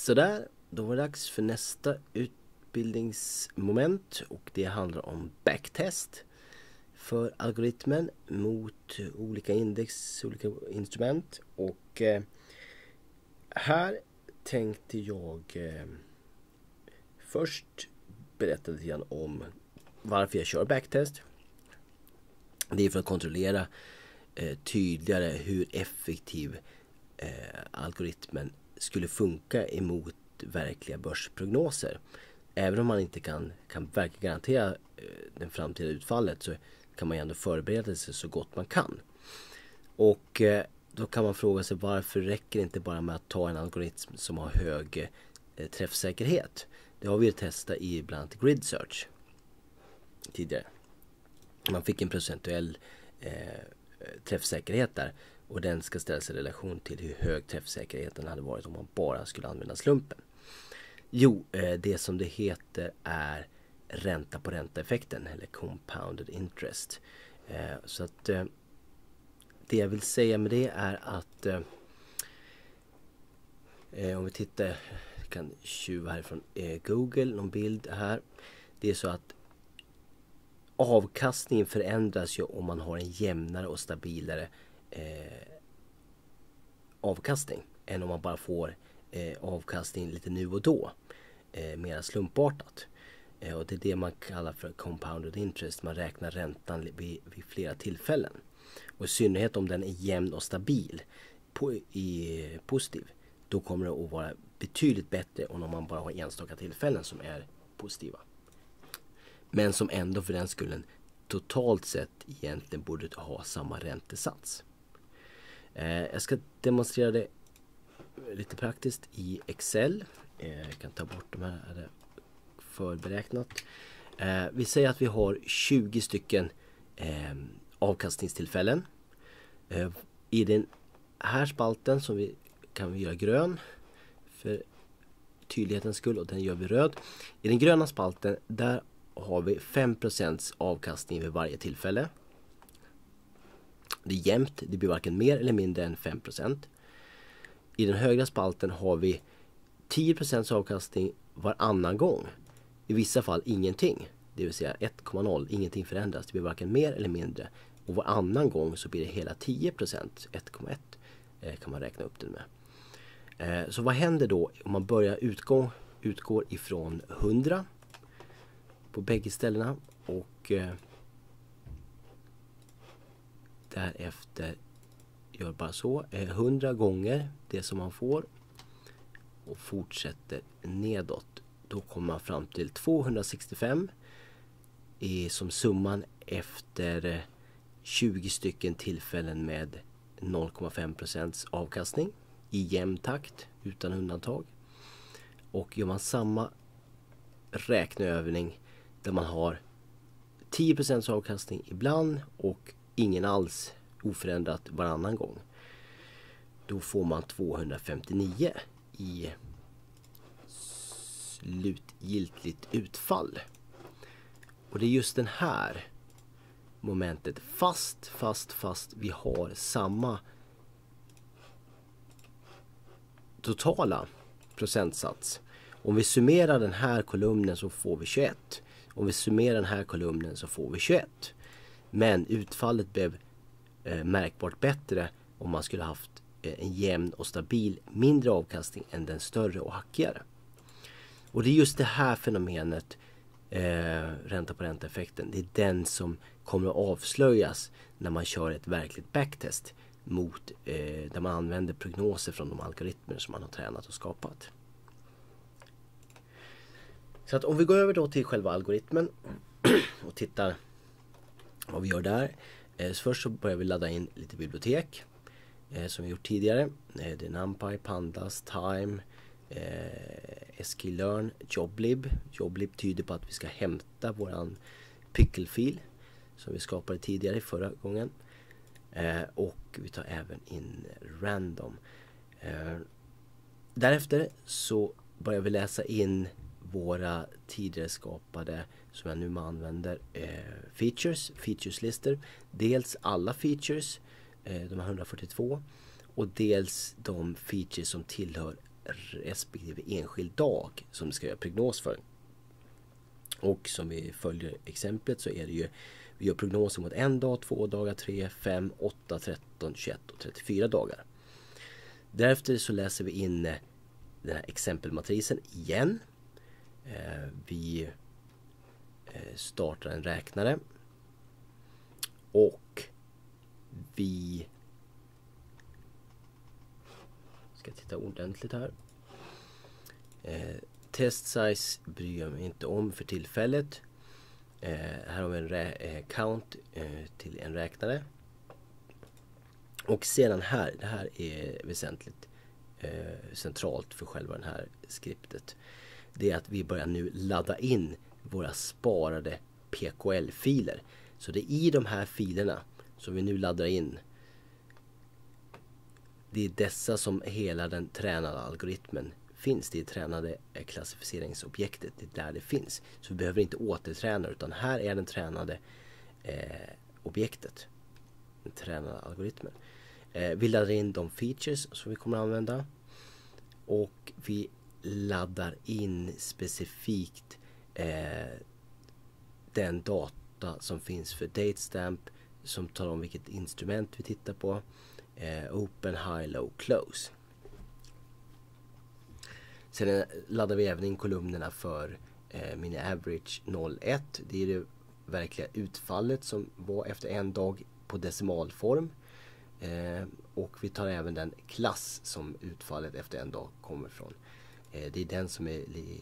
Sådär, då var det dags för nästa utbildningsmoment och det handlar om backtest för algoritmen mot olika index, olika instrument. Och här tänkte jag först berätta lite grann om varför jag kör backtest. Det är för att kontrollera tydligare hur effektiv algoritmen skulle funka emot verkliga börsprognoser. Även om man inte kan verkligen garantera det framtida utfallet, så kan man ändå förbereda sig så gott man kan. Och då kan man fråga sig, varför räcker det inte bara med att ta en algoritm som har hög träffsäkerhet? Det har vi testat i bland annat grid search tidigare. Man fick en procentuell träffsäkerhet där, och den ska ställas i relation till hur hög träffsäkerheten hade varit om man bara skulle använda slumpen. Jo, det som det heter är ränta på ränta-effekten, eller compounded interest. Så att det jag vill säga med det är att om vi tittar, jag kan tjuva härifrån Google, någon bild här. Det är så att avkastningen förändras ju om man har en jämnare och stabilare avkastning än om man bara får avkastning lite nu och då, mer slumpartat. Och det är det man kallar för compounded interest. Man räknar räntan vid flera tillfällen. Och i synnerhet om den är jämn och stabil positiv, då kommer det att vara betydligt bättre än om man bara har enstaka tillfällen som är positiva. Men som ändå för den skullen totalt sett egentligen borde ha samma räntesats. Jag ska demonstrera det lite praktiskt i Excel. Jag kan ta bort de här förberäknat. Vi säger att vi har 20 stycken avkastningstillfällen. I den här spalten som kan vi göra grön för tydlighetens skull, och den gör vi röd. I den gröna spalten där har vi 5% avkastning vid varje tillfälle. Det är jämnt, det blir varken mer eller mindre än 5%. I den högra spalten har vi 10% avkastning varannan gång. I vissa fall ingenting, det vill säga 1,0, ingenting förändras. Det blir varken mer eller mindre. Och varannan gång så blir det hela 10%, 1,1 kan man räkna upp den med. Så vad händer då om man börjar utgår ifrån 100 på bägge ställena och därefter gör bara så 100 gånger det som man får och fortsätter nedåt. Då kommer man fram till 265 som summan efter 20 stycken tillfällen med 0,5% avkastning i jämn takt utan undantag. Och gör man samma räkneövning där man har 10% avkastning ibland och ingen alls oförändrat varannan gång, då får man 259 i slutgiltigt utfall. Och det är just den här momentet, fast vi har samma totala procentsats. Om vi summerar den här kolumnen så får vi 21. Om vi summerar den här kolumnen så får vi 21. Men utfallet blev märkbart bättre om man skulle haft en jämn och stabil mindre avkastning än den större och hackigare. Och det är just det här fenomenet, ränta på ränta-effekten. Det är den som kommer att avslöjas när man kör ett verkligt backtest mot där man använder prognoser från de algoritmer som man har tränat och skapat. Så att om vi går över då till själva algoritmen och tittar vad vi gör där. Så först så börjar vi ladda in lite bibliotek som vi gjort tidigare. Det är NumPy, Pandas, Time, sklearn, Joblib. Joblib tyder på att vi ska hämta våran pickle-fil som vi skapade tidigare förra gången. Och vi tar även in random. Därefter så börjar vi läsa in våra tidigare skapade, som jag nu använder, featureslistor. Dels alla features, de här 142, och dels de features som tillhör respektive enskild dag som det ska göra prognos för. Och som vi följer exemplet så är det ju, vi gör prognoser mot 1 dag, 2 dagar, 3, 5, 8, 13, 21 och 34 dagar. Därefter så läser vi in den här exempelmatrisen igen. Vi startar en räknare och vi ska titta ordentligt här. Test size bryr jag mig inte om för tillfället. Här har vi en count till en räknare. Och sedan här, det här är väsentligt centralt för själva den här skriptet. Det är att vi börjar nu ladda in våra sparade PKL-filer. Så det är i de här filerna som vi nu laddar in. Det är dessa som hela den tränade algoritmen finns. Det är tränade klassificeringsobjektet. Det är där det finns. Så vi behöver inte återträna, utan här är den tränade objektet. Den tränade algoritmen. Vi laddar in de features som vi kommer att använda. Och vi laddar in specifikt den data som finns för datestamp, som talar om vilket instrument vi tittar på. Open, high, low, close. Sen laddar vi även in kolumnerna för mini average 01. Det är det verkliga utfallet som var efter en dag på decimalform. Och vi tar även den klass som utfallet efter en dag kommer från. Det är den som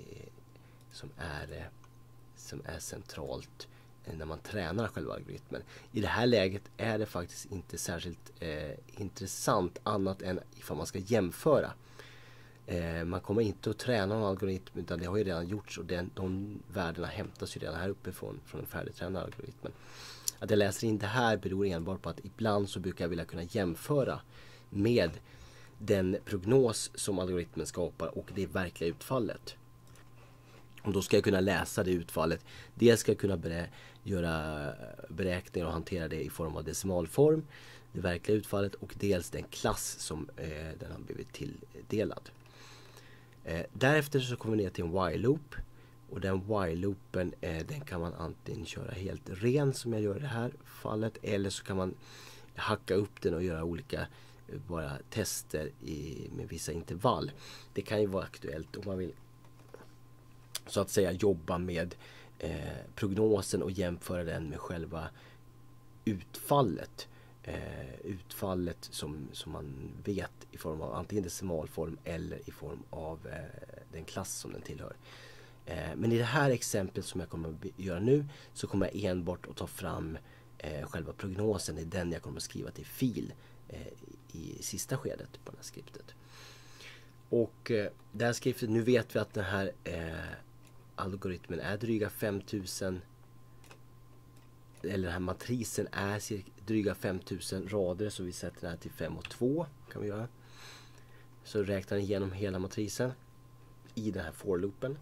är centralt när man tränar själva algoritmen. I det här läget är det faktiskt inte särskilt intressant annat än ifall man ska jämföra. Man kommer inte att träna någon algoritm, utan det har ju redan gjorts, och de värdena hämtas ju redan här uppifrån från den färdigtränade algoritmen. Att jag läser in det här beror enbart på att ibland så brukar jag vilja kunna jämföra med den prognos som algoritmen skapar och det verkliga utfallet. Och då ska jag kunna läsa det utfallet. Dels ska jag kunna göra beräkningar och hantera det i form av decimalform, det verkliga utfallet, och dels den klass som den har blivit tilldelad. Därefter så kommer vi ner till en while-loop. Och den while-loopen den kan man antingen köra helt ren som jag gör i det här fallet, eller så kan man hacka upp den och göra olika bara tester med vissa intervall. Det kan ju vara aktuellt om man vill så att säga jobba med prognosen och jämföra den med själva utfallet. Utfallet som man vet i form av antingen decimalform eller i form av den klass som den tillhör. Men i det här exemplet som jag kommer att göra nu så kommer jag enbart att ta fram själva prognosen. Det är den jag kommer att skriva till fil i sista skedet på det här skriptet. Och det här skriptet, nu vet vi att den här algoritmen är dryga 5000, eller den här matrisen är dryga 5000 rader, så vi sätter den här till 5 och 2 kan vi göra. Så räknar den igenom hela matrisen i den här for-loopen.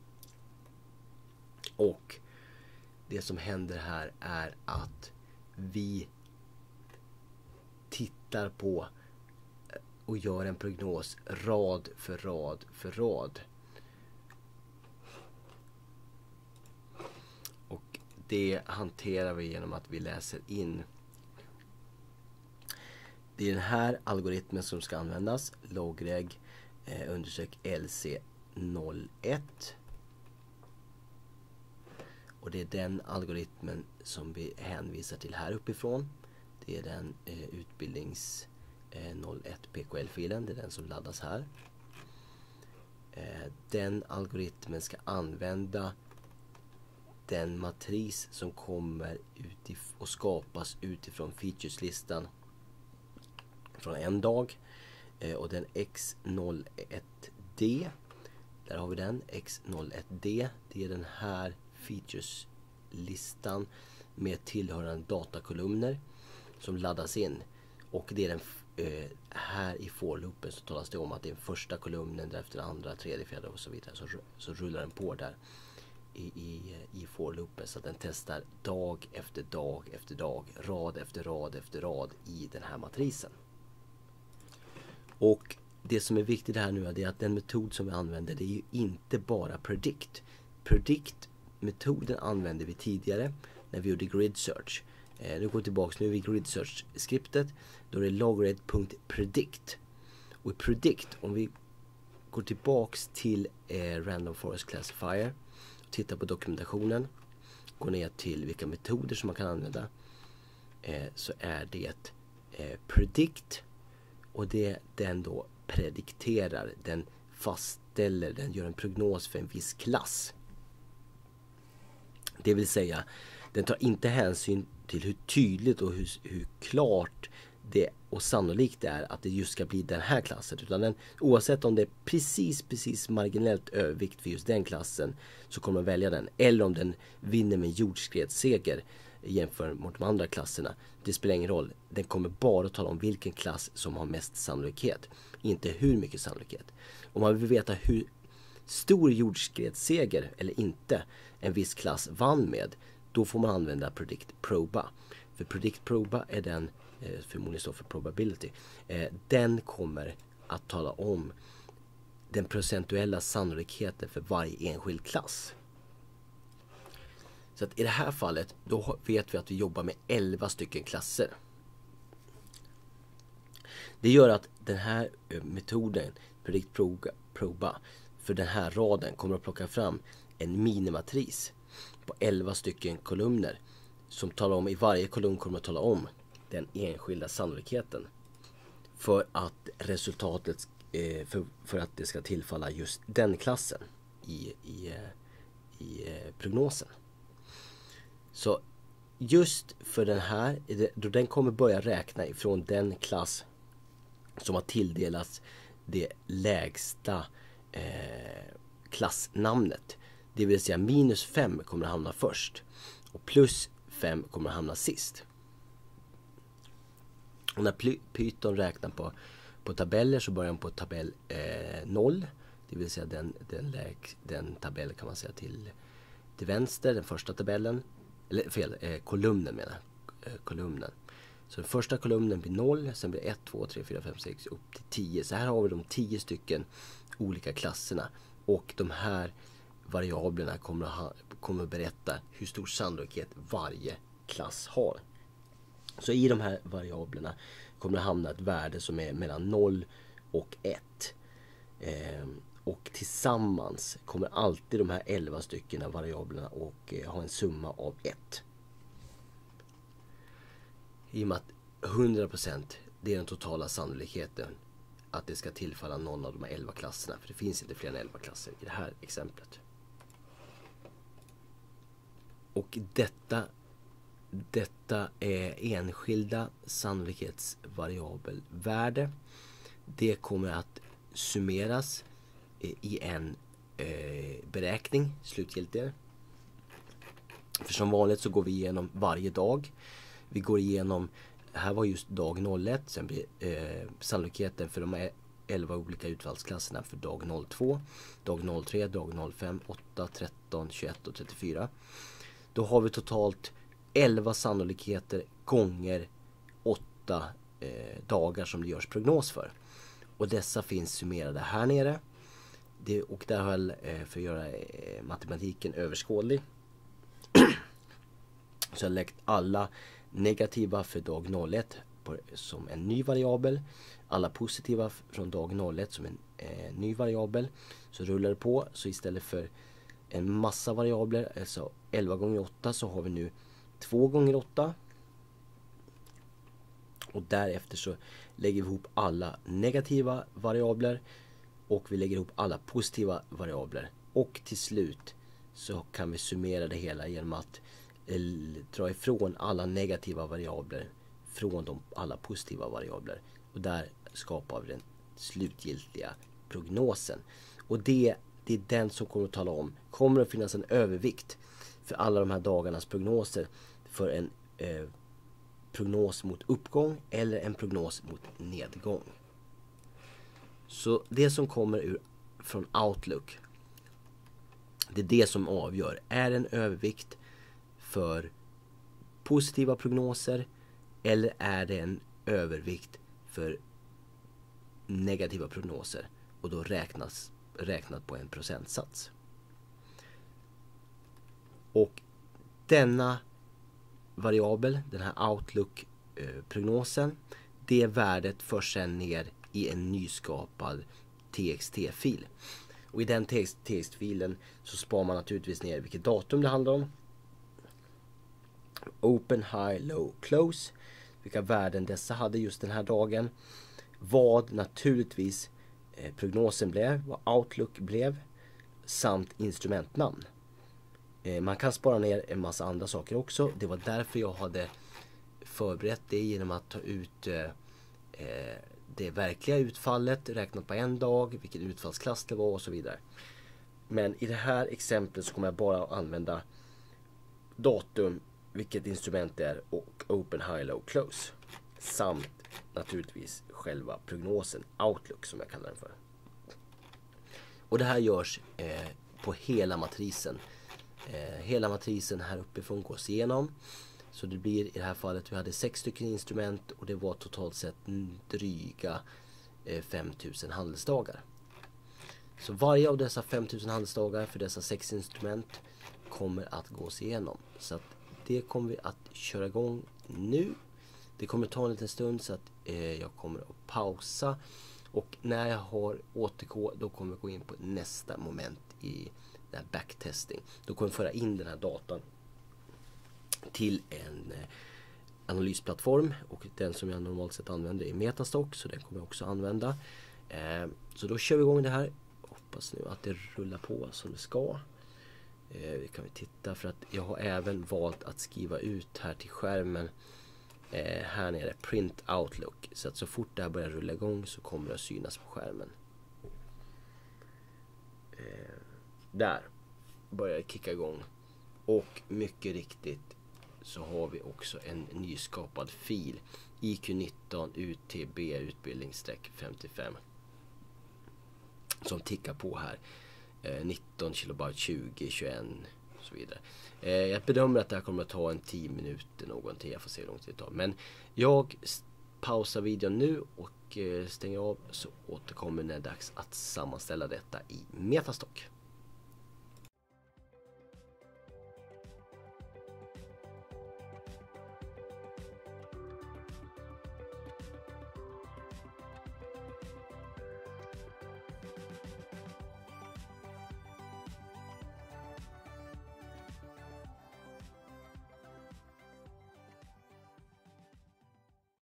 Och det som händer här är att vi tittar på och gör en prognos rad för rad för rad. Och det hanterar vi genom att vi läser in. Det är den här algoritmen som ska användas. Logreg undersök LC01. Och det är den algoritmen som vi hänvisar till här uppifrån. Det är den utbildnings 01 PKL-filen. Det är den som laddas här. Den algoritmen ska använda den matris som kommer och skapas utifrån featureslistan från en dag. Och den X01D, där har vi den. X01D, det är den här featureslistan med tillhörande datakolumner som laddas in. Och det är den här i for-loopen så talas det om att det är den första kolumnen, därefter den andra, tredje, fjärde och så vidare. Så rullar den på där i for-loopen, så att den testar dag efter dag efter dag, rad efter rad efter rad i den här matrisen. Och det som är viktigt här nu är att den metod som vi använder, det är ju inte bara predict. Predict-metoden använde vi tidigare när vi gjorde grid search. Nu går vi tillbaka, nu är vi i grid search-skriptet. Då är det logred.predict. Och i predict, om vi går tillbaks till Random Forest Classifier och tittar på dokumentationen, går ner till vilka metoder som man kan använda, så är det predict, och det den då predikterar, den fastställer, den gör en prognos för en viss klass. Det vill säga, den tar inte hänsyn till hur tydligt och hur klart det och sannolikt det är att det just ska bli den här klassen, utan den, oavsett om det är precis marginellt övervikt för just den klassen, så kommer man välja den, eller om den vinner med jordskredsseger jämfört mot de andra klasserna. Det spelar ingen roll, den kommer bara tala om vilken klass som har mest sannolikhet, inte hur mycket sannolikhet. Om man vill veta hur stor jordskredsseger eller inte en viss klass vann med, då får man använda predict proba. För predict proba är den, förmodligen står för probability, den kommer att tala om den procentuella sannolikheten för varje enskild klass. Så att i det här fallet, då vet vi att vi jobbar med 11 stycken klasser. Det gör att den här metoden, predict proba, för den här raden kommer att plocka fram en minimatris på 11 stycken kolumner som talar om, i varje kolumn kommer att tala om den enskilda sannolikheten för att resultatet, för att det ska tillfalla just den klassen i prognosen. Så just för den här, då den kommer börja räkna ifrån den klass som har tilldelats det lägsta klassnamnet. Det vill säga -5 kommer att hamna först och +5 kommer att hamna sist. Och när Python räknar på tabeller, så börjar den på tabell 0. Det vill säga den tabell kan man säga till vänster, den första tabellen. Eller kolumnen menar jag. Kolumnen. Så den första kolumnen blir 0, sen blir 1, 2, 3, 4, 5, 6 upp till 10. Så här har vi de 10 stycken olika klasserna. Och de här variablerna kommer att berätta hur stor sannolikhet varje klass har. Så i de här variablerna kommer det hamna ett värde som är mellan 0 och 1. Och tillsammans kommer alltid de här 11 stycken variablerna och ha en summa av 1. I och med att 100% det är den totala sannolikheten att det ska tillfalla någon av de här 11 klasserna. För det finns inte fler än 11 klasser i det här exemplet. Och detta är enskilda sannolikhetsvariabelvärde. Det kommer att summeras i en beräkning slutgiltigt. För som vanligt så går vi igenom varje dag. Vi går igenom, här var just dag 01, sen blir sannolikheten för de här 11 olika utfallsklasserna för dag 02, dag 03, dag 05, 8, 13, 21 och 34. Då har vi totalt 11 sannolikheter gånger 8 dagar som det görs prognos för. Och dessa finns summerade här nere. Och där har jag, för att göra matematiken överskådlig, så jag har lagt alla negativa för dag 01 som en ny variabel. Alla positiva från dag 01 som en ny variabel. Så rullar det på. Så istället för en massa variabler, alltså 11 gånger 8, så har vi nu 2 gånger 8. Och därefter så lägger vi ihop alla negativa variabler och vi lägger ihop alla positiva variabler. Och till slut så kan vi summera det hela genom att dra ifrån alla negativa variabler från alla positiva variabler. Och där skapar vi den slutgiltiga prognosen. Och det är den som kommer att tala om, kommer att finnas en övervikt för alla de här dagarnas prognoser för en prognos mot uppgång eller en prognos mot nedgång. Så det som kommer från Outlook, det är det som avgör. Är en övervikt för positiva prognoser eller är det en övervikt för negativa prognoser och då räknat på en procentsats. Och denna variabel, den här Outlook-prognosen, det värdet förs sedan ner i en nyskapad TXT-fil. Och i den TXT-filen så sparar man naturligtvis ner vilket datum det handlar om. Open, high, low, close. Vilka värden dessa hade just den här dagen. Vad naturligtvis prognosen blev, vad Outlook blev, samt instrumentnamn. Man kan spara ner en massa andra saker också. Det var därför jag hade förberett det genom att ta ut det verkliga utfallet räknat på en dag, vilken utfallsklass det var och så vidare. Men i det här exemplet så kommer jag bara att använda datum, vilket instrument det är och open, high, low, close. Samt naturligtvis själva prognosen, Outlook som jag kallar den för. Och det här görs på hela matrisen. Hela matrisen här uppifrån gås igenom. Så det blir i det här fallet, vi hade 6 stycken instrument och det var totalt sett dryga 5000 handelsdagar. Så varje av dessa 5000 handelsdagar för dessa 6 instrument kommer att gås igenom. Så att det kommer vi att köra igång nu. Det kommer ta en liten stund så att jag kommer att pausa. Och när jag har återgå, då kommer jag gå in på nästa moment i den här backtesting. Då kommer jag föra in den här datan till en analysplattform. Och den som jag normalt sett använder är Metastock, så den kommer jag också använda. Så då kör vi igång det här. Hoppas nu att det rullar på som det ska. Vi kan titta, för att jag har även valt att skriva ut här till skärmen här nere, print Outlook, så att så fort det här börjar rulla igång så kommer det att synas på skärmen. Där börjar det kicka igång, och mycket riktigt så har vi också en nyskapad fil IQ19 UTB utbildning-55 som tickar på här. 19 kilobyte, 20, 21 och så vidare. Jag bedömer att det här kommer att ta en 10 minuter någonting. Jag får se hur långt det tar. Men jag pausar videon nu och stänger av, så återkommer när det är dags att sammanställa detta i Metastock.